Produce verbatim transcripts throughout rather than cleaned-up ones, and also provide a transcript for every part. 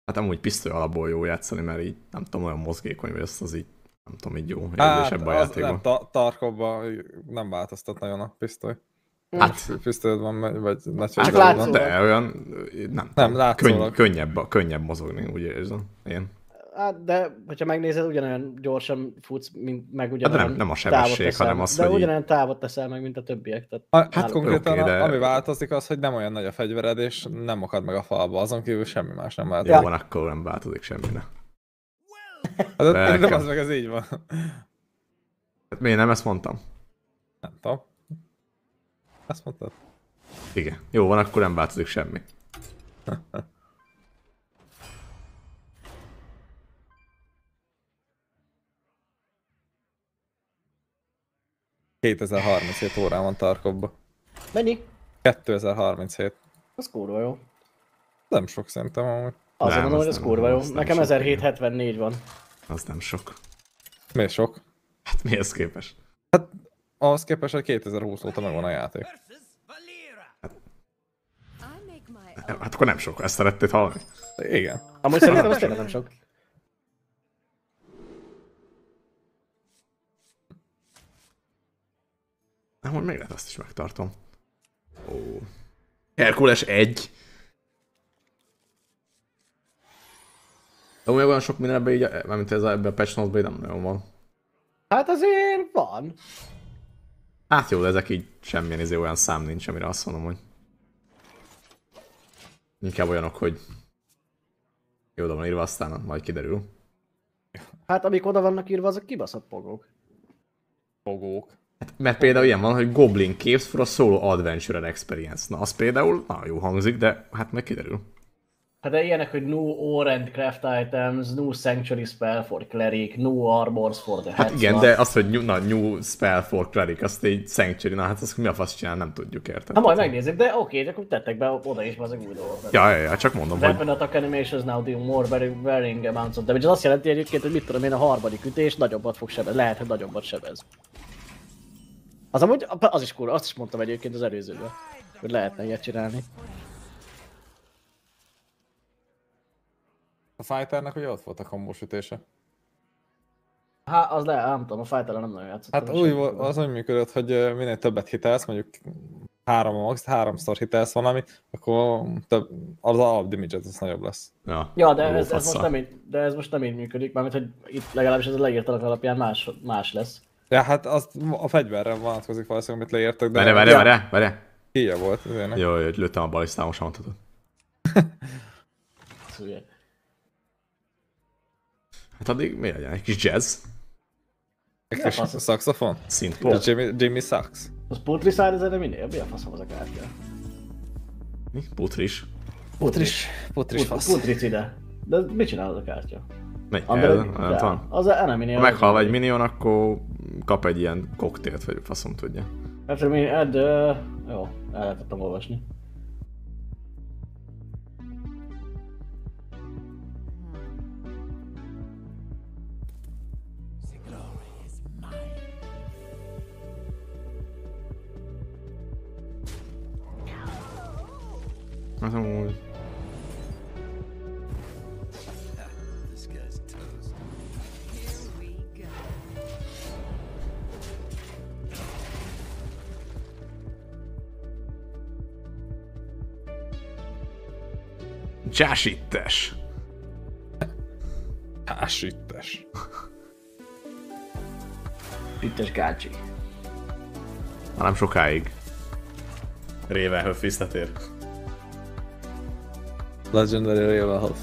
Hát amúgy pisztoly alapból jó játszani, mert így nem tudom, olyan mozgékony, vagy azt az így, nem tudom, így jó, hát, ebben a az játékban. nem, ta Tarkovban nem változtat nagyon a pisztoly. Hát, pisztolyod van, vagy nagy Csak hát, látszólag. de olyan, nem, Nem, könny, könnyebb, könnyebb mozogni, úgy érzem. Én. Hát, de, hogyha megnézed, ugyanolyan gyorsan futsz, mint meg ugyanolyan Hát nem, nem a sebesség, teszel, hanem az, de hogy ugyanolyan távot teszel meg, mint a többiek. Tehát a, hát náluk- konkrétan oké, okay, de... ami változik az, hogy nem olyan nagy a fegyvered, és nem akad meg a falba, azon kívül semmi más nem változik. Jó van, akkor nem változik semmire. Hát, de, de Nekem. az meg ez így van. Hát miért nem ezt mondtam? Nem tudom. Ezt mondtad? Igen. Jó van, akkor nem változik semmi. kétezer-harminchét órán van Tarkovban. Mennyi? kétezer-harminchét. Az kurva jó. Nem sok szerintem amúgy. Azért Nem, mondom, hogy az ez nem- kurva jó. az nem Nekem sok, ezerhétszázhetvennégy van. Az nem sok. Miért sok? Hát mihez képest? Ahhoz képest, hogy kétezer-húsz óta megvan a játék. Hát akkor nem sok, ezt szerettél hallani? Igen. Amúgy szerintem az tényleg nem sok. Nem, hogy még lehet azt is megtartom. Ó. Herkules egy. De úgy olyan sok minden ebben így, mármint ez a, ebben a patch notes-ban így nem nagyon van. Hát azért van. Hát jó, de ezek így semmilyen izé olyan szám nincs, amire azt mondom, hogy... Inkább olyanok, hogy... Jó, oda van írva, aztán majd kiderül. Hát amik oda vannak írva, azok kibaszott pogók. Fogók. Hát, mert például ilyen van, hogy Goblin Caves for a Solo Adventurer Experience. Na, az például nagyon jó hangzik, de hát meg kiderül. Hát de ilyenek, hogy no ore and craft items, no sanctuary spell for cleric, no armors for the Hát headsman. igen, de az, hogy new, na, new spell for cleric, azt egy Sanctuary, na hát azt mi a fasz csinál, nem tudjuk, érted? Ha majd megnézzük, de oké, okay, akkor tettek be oda is az új dolgokat. Ja, ja, ja, csak mondom, hogy... Weapon attack animations now do more very varying amounts of damage. Ez azt jelenti egyébként, hogy mit tudom én, a harmadik ütés nagyobbat fog sebez, lehet, hogy nagyobbat sebez. Az amúgy, az is kurva, azt is mondtam egyébként az előzőben, hogy lehetne ilyet csinálni. A fighternek ugye ott volt a kombós ütése. Hát az le, nem tudom, a fighter nem nagyon játszottam. Hát úgy volt, az úgy működött, hogy ö, minél többet hitelsz, mondjuk három a max, háromszor hitelsz valami, akkor több, az alap damage az nagyobb lesz. Ja, Ja, de jó ez, ez, fassza. most nem így, de ez most nem így működik, mármint hogy itt legalábbis ez a leírtanak alapján más, más lesz. Ja, hát az a fegyverre vonatkozik valószínűleg, amit leírtak, de... Várj, várj, Ja. várj, várj. Híja volt, ezért. Jó, jó, lőttem a balisztámos mondhatod. Szülye. Hát addig mi legyen? Egy kis jazz? Egy Mi a kis fasz? szaxofon? Synthpop? Jimmy, Jimmy Sax. Az Putricide ezen minél? Mi a faszom az a kártya? Mi? Putris? Putris. Putris Put- fasz. Putricide. De mit csinál az a kártya? Megy Under- el, nem de- tudom. Az eneminél. Ha meghal egy minion, akkor kap egy ilyen koktélt, vagy faszom tudja. After me, add, uh, jó, el lehetettem olvasni. Hát amúgy... Csásítes! Hásítes. Üttes gácsi. Már nem sokáig. Ravenholf visszatér. Legendary Ravenholf.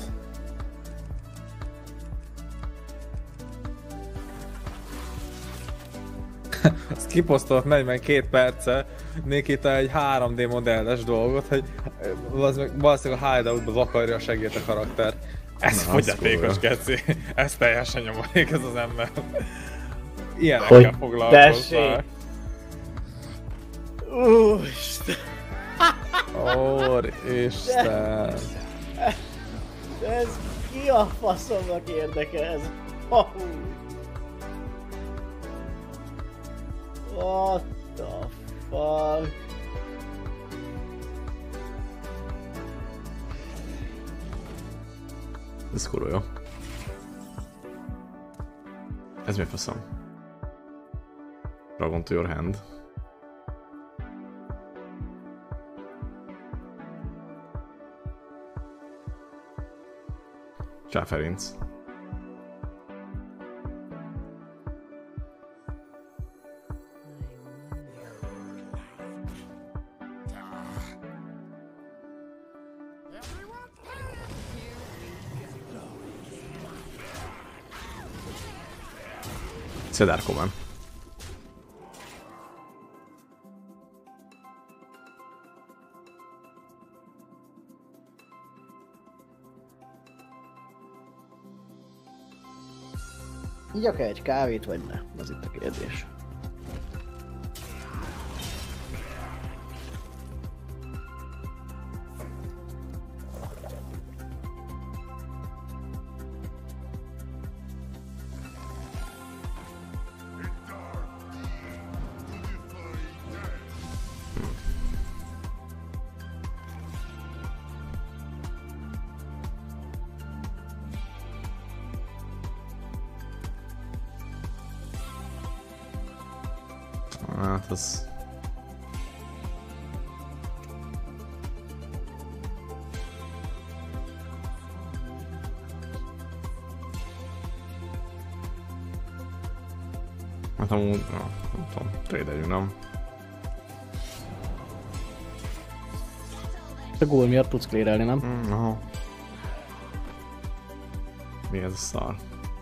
Ezt kiposztolt negyvenkét perce Nikita egy három dé modelles dolgot, hogy valószínűleg a hideoutba vakarja a segít a karakter. Ez Na, fogyatékos az geci. Ez teljesen nyomorék ez az ember. Hogy Ilyenekkel foglalkoznak. tessék. Úristen. Úristen. De ez ki a faszomnak érdekel ez? Oh. What the fuck? Ez kurva jó. Ez mi faszom? Dragon to your hand. Csáferinc. Szedár Command. Igyak-e egy kávét, vagy ne? Az itt a kérdés. Hát az... Hát amúgy, na, nem tudom, trade-eljünk, nem? A gól miatt tudsz clearelni, nem? Mm, aha. Mi ez a szar?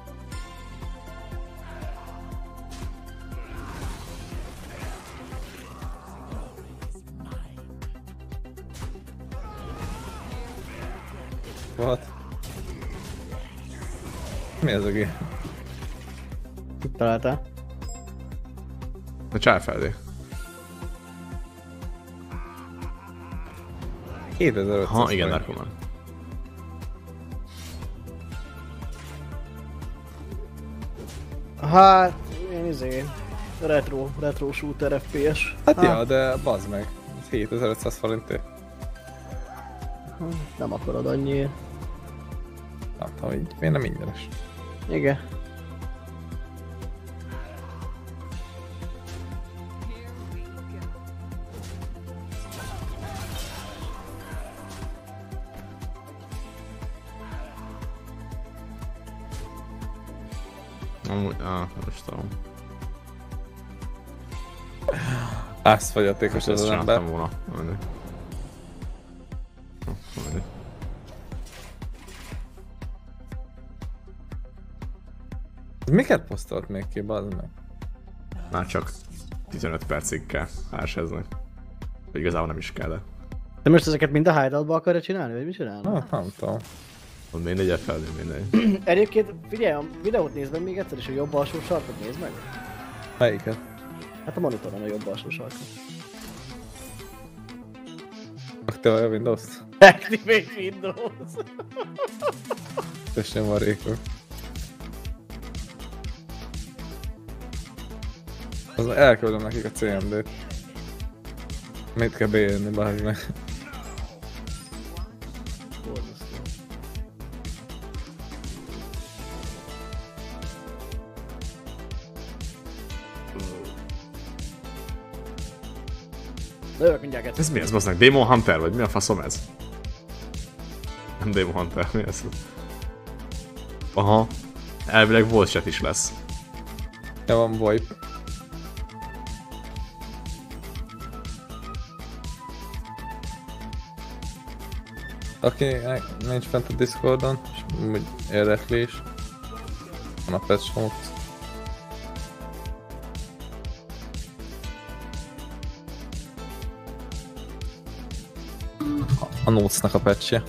What? Mi ez a gép? Mit találtál? A csájfeldi. kétezer-ötszáz Ha, igen, forint. Dark Command. Hát, én izé... Retro, retro shooter ef pé es. Hát ja, de bazd meg. hétezer-ötszáz forintért. Nem akarod annyiért. Nem tudom, így miért nem ingyenes? Igen. Amúgy, áh, most tudom. Ász fogyatékos Ezt az az ember. csináltam volna. Mindegy. Hm, mindegy. Miket posztolt még ki, bazd meg? Már csak tizenöt percig kell ársezni. Igazából nem is kell, de... De most ezeket mind a hideoutba akarja csinálni, vagy mit csinálna? Hát nem tudom. Ott mindegy, felül mindegy. Egyébként figyelj, a videót nézd meg még egyszer, és a jobb alsó sarkot nézd meg. Melyiket? Hát a monitoron a jobb alsó sarkot. Aktiválja a Windows-t? Activate Windows. Tessék marékok. Az elküldöm nekik a cé em dét. Mit kell beírni, bazd meg. Lövök mindjárt kettőt. Ez mi ez, bazdmeg? Demon Hunter vagy? Mi a faszom ez? Nem Demon Hunter, mi ez? Aha. Elvileg voice chat is lesz. Ja, van VoIP. Aki nincs fent a Discordon, és úgy érdekli is. Van a patch notes. A notes-nak a patchje.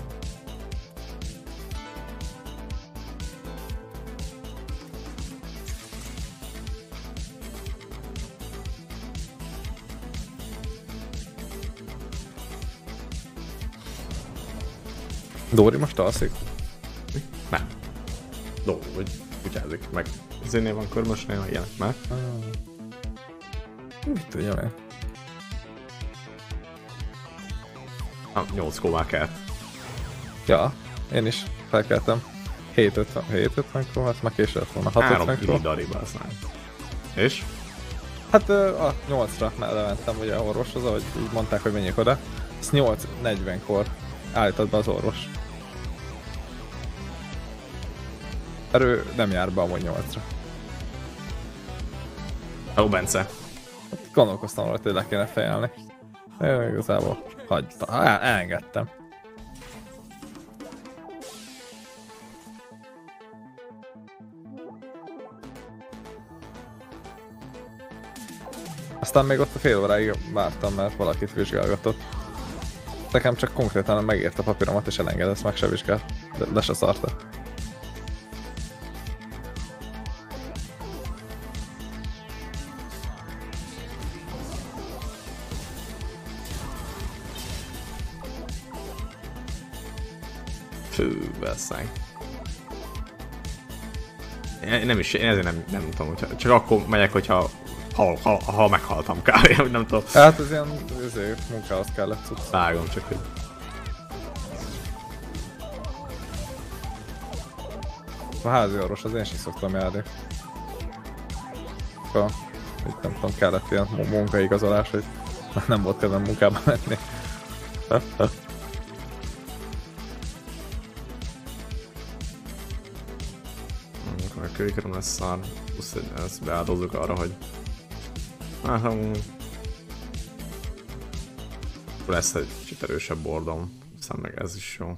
Dóri most alszik? Nem. Dolgó, hogy kutyázik, meg zénél van körmösnél, ilyenek már. Ah. Mit tudjam én? Ah, nyolc ková kelt. Ja, Én is felkeltem. hét ötven, hét ötvenkor, hát már késő lett volna. hat Három ötvenkor. illidari basznál. És? Hát ö, a nyolcra lementem ugye orvoshoz, ahogy így mondták, hogy menjek oda. Ezt nyolc negyvenkor állított be az orvos. Erő nem jár be amúgy nyolcra. Ó, Bence. Gondolkoztam róla, hogy le kéne fejelni. Én igazából hagytam, el, elengedtem. Aztán még ott a fél óráig vártam, mert valakit vizsgálgatott. Nekem csak konkrétan megért a papíromat és elengedett, ezt meg se vizsgált, de le se szarta. Fű, basszánk. Én nem is, én ezért nem, nem tudom, hogyha, csak akkor megyek, hogyha ha, ha, ha meghaltam kb. Nem tudom. Hát ez ilyen ezért munkához kellett cucc. Vágom csak, hogy... A házi orvos, az én sem szoktam járni. Akkor, itt nem tudom, kellett ilyen munkaigazolás, hogy nem volt kedvem munkába menni. Amikor a kőikerom lesz szar, plusz ezt beáldozzuk arra, hogy... Hát amúgy... lesz egy kicsit erősebb bordom, aztán meg ez is jó.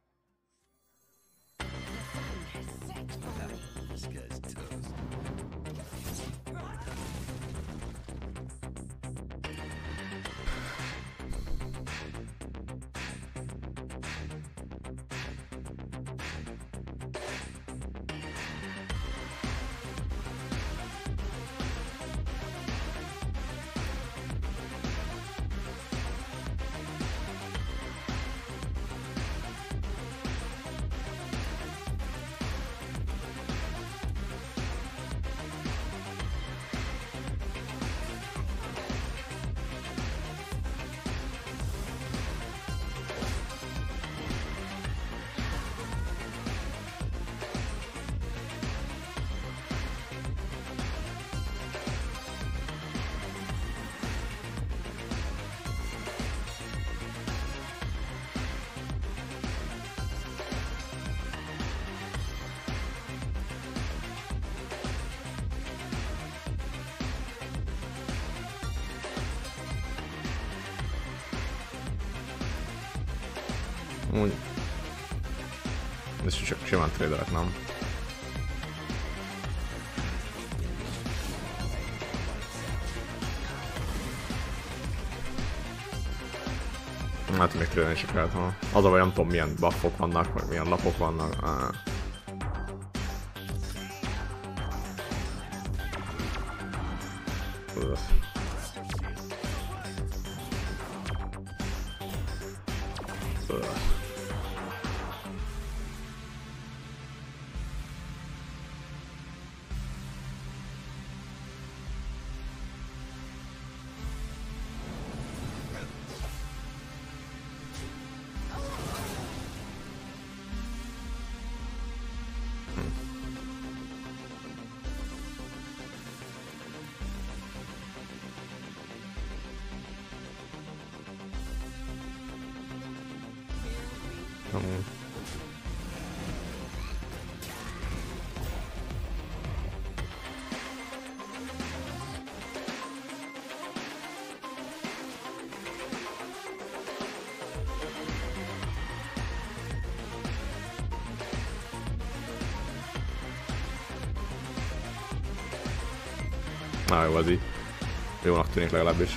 Úgy... Ez csak simán traderek, nem? Hát még traderni csak lehet, ha... Az a vagy nem tudom milyen buffok vannak, vagy milyen lapok vannak. Ah. Um. Na jó, az így jónak tűnik legalábbis.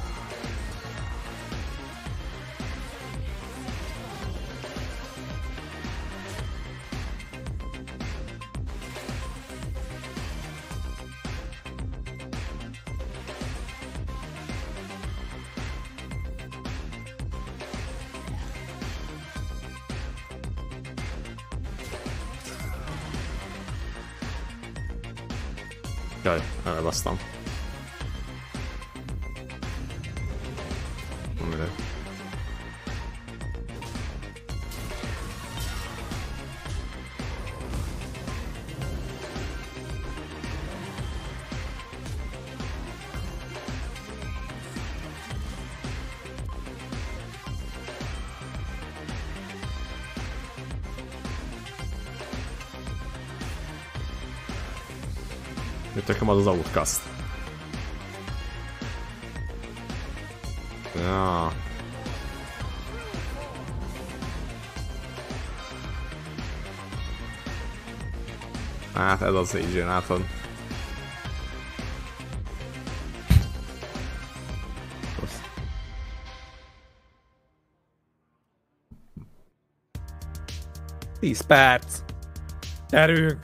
Jaj, elbasztam. Mit nekem az az Outcast. Ja. Hát ez az így jön, látod. tíz perc. Gyerünk.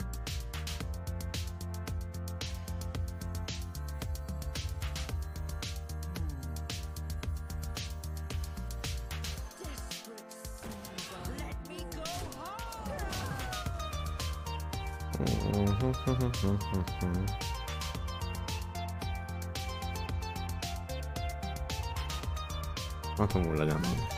Hát amúgy legyen.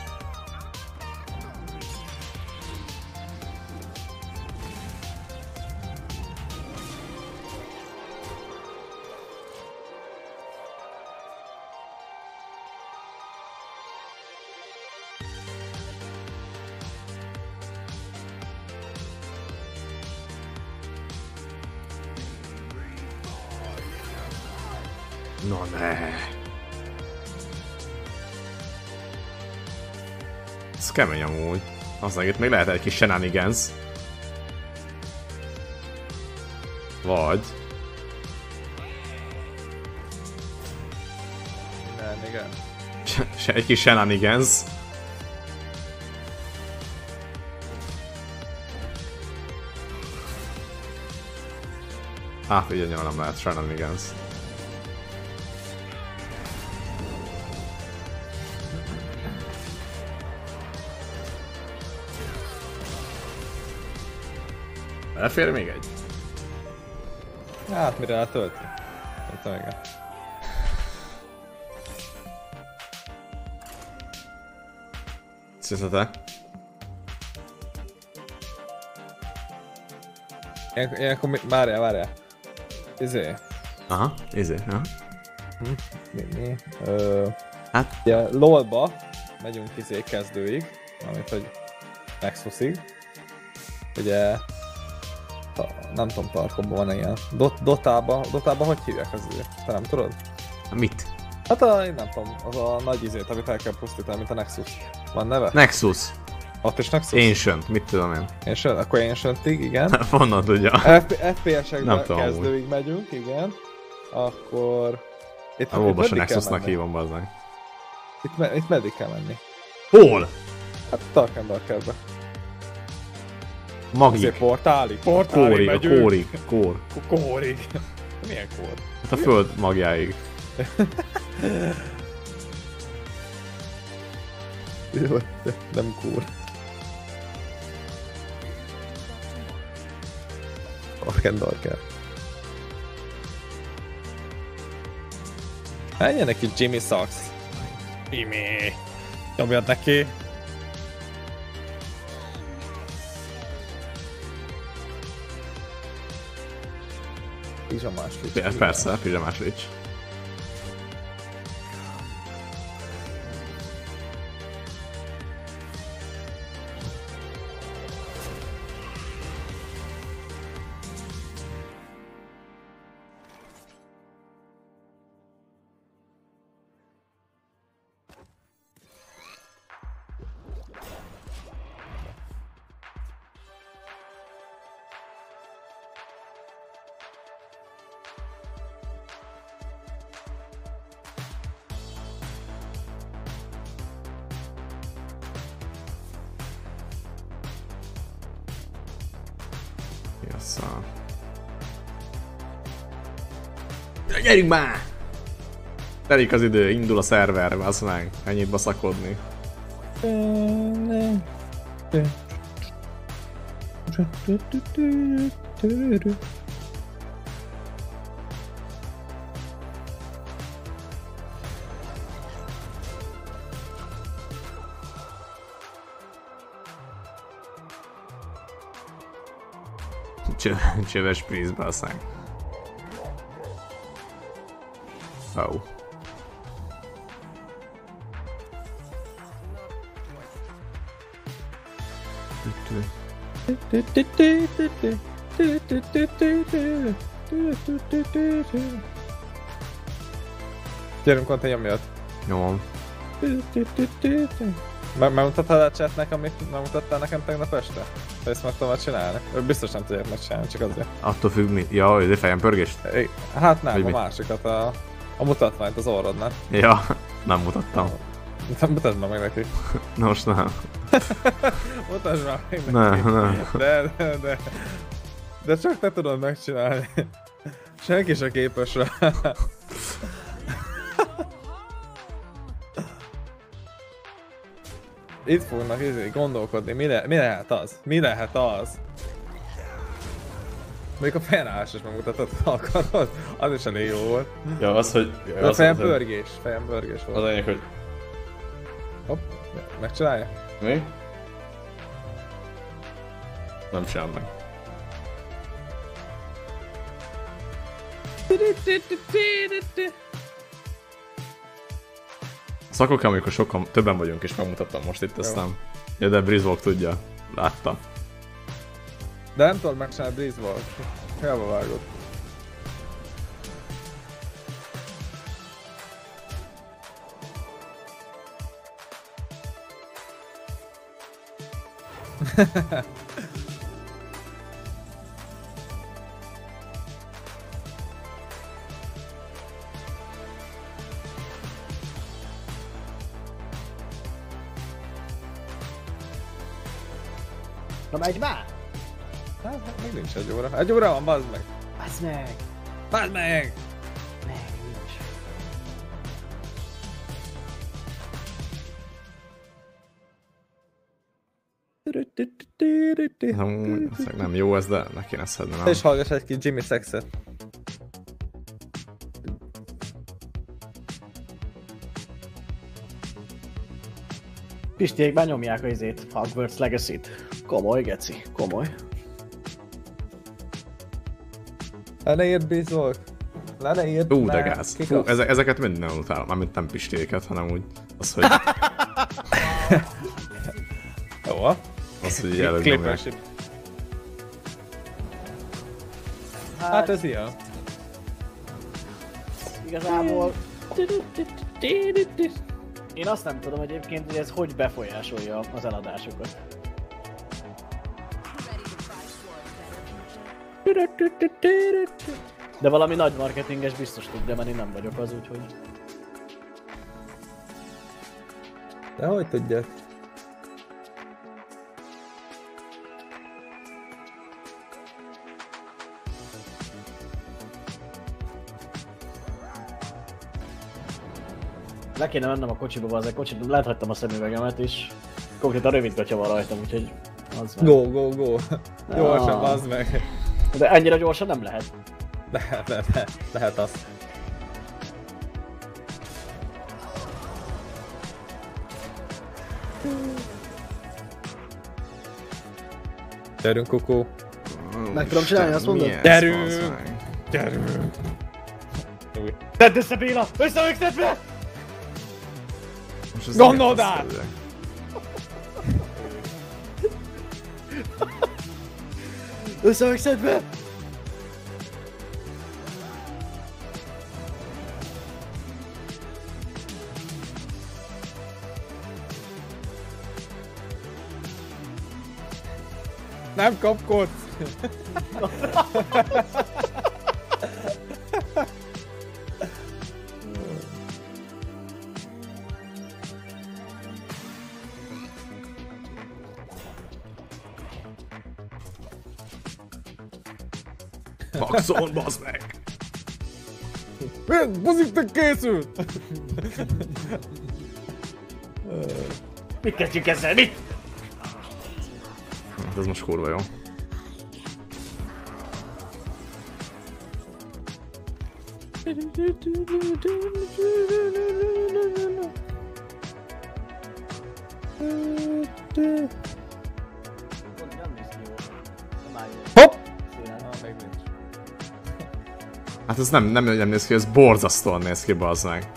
No ne. Ez kemény amúgy. Aztán itt még lehet egy kis shenanigans. Vagy... Nem, igen. Se, egy kis shenanigans. Hát ugye nyilván nem lehet shenanigans. Elfér még egy? Hát mire eltölti? Nem tudom, igen. Szüntete? Ilyenkor, ilyenkor mi... Várjál, várjál. Izé. Aha, izé, aha. Hm? Mi, mi? Ö... Hát? Ugye lolba megyünk izé kezdőig, amit hogy Nexusig. Ugye... Ta, nem tudom, Tarkomban van ilyen. Dot, Dotába, Dotába hogy hívják az izé? Te nem tudod? Mit? Hát a, én nem tudom, az a nagy izét, amit el kell pusztítani, mint a Nexus. Van neve? Nexus. Ott is Nexus? Ancient, mit tudom én. Ancient? Akkor Ancientig, igen. Honnan tudja? ef pé es-ekben tudom, kezdőig úgy. Megyünk, igen. Akkor... Itt, A WoW-ba se Nexusnak hívom, bazdmeg. Itt, me itt meddig kell menni? Hol? Hát Dark and Darkerbe. Magik. Azért portálig? Portálig Kórig, a megyünk. kórig, kór. Kórig. Milyen kór? Hát a föld magjáig. Jó, nem kór. Dark and Darker. Menjen neki Jimmy Socks. Jimmy. Nyomjad neki. Pizsamás Rich. Ja, persze, pizsamás Rich. Jassza. Gyerünk már! Telik az idő, indul a szerver, az meg. Ennyit baszakodni. Csöves prízbe, aztán. Oh. Gyerünk, Conti, nyomj jött. Nyomom. Meg megmutattad a chatnek, amit megmutattál nekem tegnap este? Ha ezt meg tudom csinálni? Biztos nem tudják megcsinálni, csak azért. Attól függ mi? Ja, ez fejem pörgés? Hát nem, Hogy a mit? másikat, a, a mutatványt az orrodnak. Ja, nem mutattam. Mutasd már meg neki. Na most nem. Mutasd már meg neki. Nem, nem. De, de, de. De csak te tudod megcsinálni. Senki se képes rá. Itt fognak izé gondolkodni, mi, le, mi lehet az? Mi lehet az? Még a fejenállás is megmutatod, ha akarod. Az is elég jó volt. Ja, az, hogy... Ja, De az, fejem az, pörgés, fejem pörgés az volt. a lényeg, hogy... Hopp, megcsinálja? Mi? Nem csinál meg. Szakok, amikor sokan, többen vagyunk és megmutattam most itt, ezt Jó. nem. Ja, de Brizvolk tudja. Látta. De nem tudod megcsinálni Breezewalk. Hiába vágod. Na megy már! Hát, hát még nincs egy óra. Egy óra van, bazd meg! Bazd meg! Bazd meg! Meg nincs. Nem, nem jó ez, de ne kéne szedni, nem? És hallgass egy kis Jimmy Sexet. Pistiék benyomják a izét, Hogwarts Legacy-t. Komoly, geci, komoly. Le ne írd Breezewalk. Le ne írd. Ú, de ne. gáz. Kik Fú, az? eze, ezeket mind nem utálom, mármint nem pistéket, hanem úgy az, hogy, Jó. az, hogy így előbb nyomják. Clippership. Hát ez ilyen. Igazából... Én azt nem tudom egyébként, hogy ez hogy befolyásolja az eladásokat. De valami nagy marketinges biztos tudja, mert én nem vagyok az, úgyhogy... De hogy tudják? Le kéne mennem a kocsiba, az egy kocsit, láthattam a szemüvegemet és konkrétan rövid gatya van rajtam, úgyhogy az van. Go, go, go. Gyorsan, Ah. bazd meg. De ennyire gyorsan nem lehet. Lehet, lehet, lehet, lehet az. Gyerünk, Kukó. Meg tudom csinálni, azt mondod? Mi ez, Gyerünk! bazd meg? Gyerünk. Új. Tedd össze, Béla! Összevögszed be! Most ez Gondold nem át! azt mondja. Összevögszed be! Nem kapkodsz! Maxon, bazd meg! Buziknak készült! Mit kezdjük ezzel? Mit? Hát ez most kurva jó. Hopp! Na, még nincs. Hát ez nem, nem, nem néz ki, ez borzasztóan néz ki, bazd meg.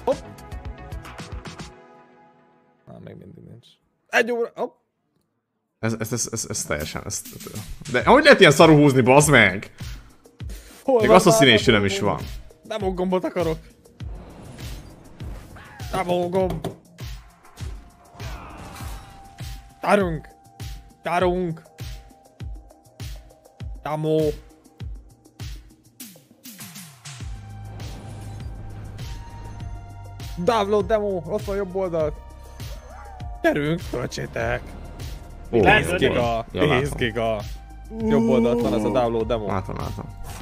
Na, még mindig nincs. Egy óra, hopp! Ez, ez, ez, ez, ez teljesen, ez... De hogy lehet ilyen szarul húzni, bazd meg? Hol Még van Assassination már nem is van. Demo gombot akarok. Demo gomb. Tárunk. Tárunk. Demo. Download demo, ott van jobb oldalt. Gyerünk, töltsétek. Ó, tíz giga, Ja, tíz látom. giga. Jobb oldalt van ez a download demo. Látom, látom.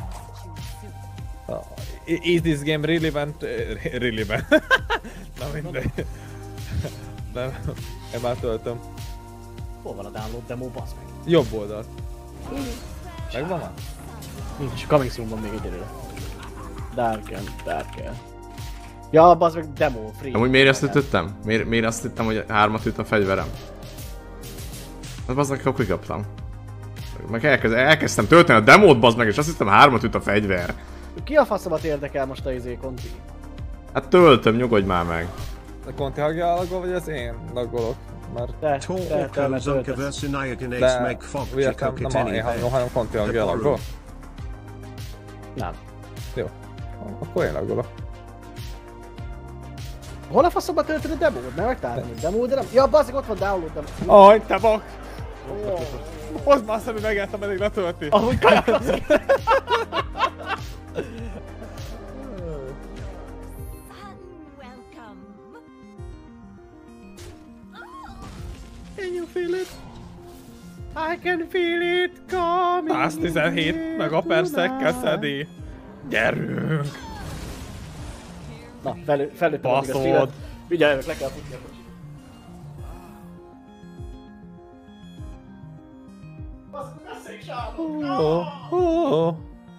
Is this game relevant? Relevant. Na mindegy. Nem, én már töltöm. Hol van a download demo, bassz meg? Jobb oldalt. Megvan már? Nincs, coming soon van még egy előre. Darken, Darken. Ja, bassz meg demo, free. Amúgy miért azt ütöttem? Miért, miért azt hittem, hogy hármat üt a fegyverem? Hát bazd meg, akkor kikaptam. Meg elkezd, elkezdtem tölteni a demót, bazd meg, és azt hittem hármat üt a fegyver. Ki a faszomat érdekel most a izé konti? Hát töltöm, nyugodj már meg. A Conti hagja alagol, vagy az én lagolok? Mert... Te, te, te, mert Zonka töltesz. versus Niagan De... Ace meg Fog Ugye nem, nem a én hangom, hanem Conti hagja alagol. Nem. Jó. Akkor én lagolok. Hol a faszomba töltöd a demót? Mert megtaláltam egy demót, de nem... Ja, baszik, ott van download demo. Aj, te bak! Oh. Hozd már szemű megálltam, eddig letölti. Ahogy kajaklasz. Can you feel it? I can feel it coming. száz tizenhét megaperszekkel szedi. Gyerünk! Na, felő, felőttem addig a Baszod. streamet. Vigyáljunk, le kell futni a kocsit. Baszod, beszéljük sávon! Oh, oh.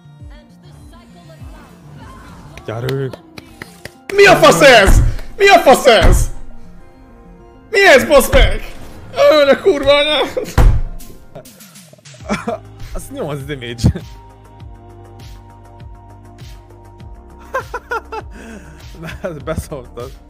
Gyerünk! Mi a fasz ez? Mi a fasz ez? Mi ez, basz meg? Öl a kurva anyát! Az nyolc damage. Na, ez beszóltad.